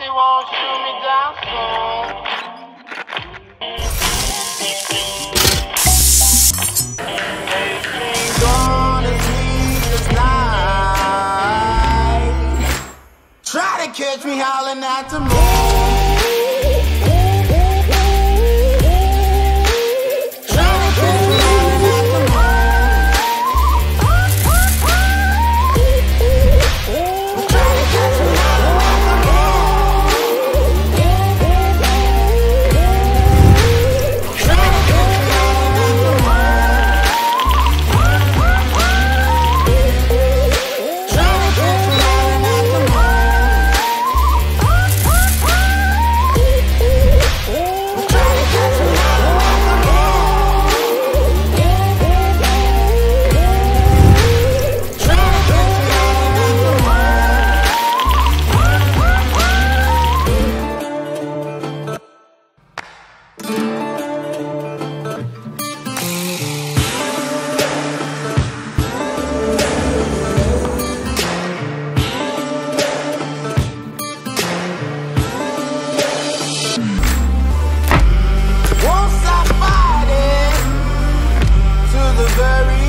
she won't shoot me down soon. She's gonna sleep this night. Try to catch me howling at the moon. Very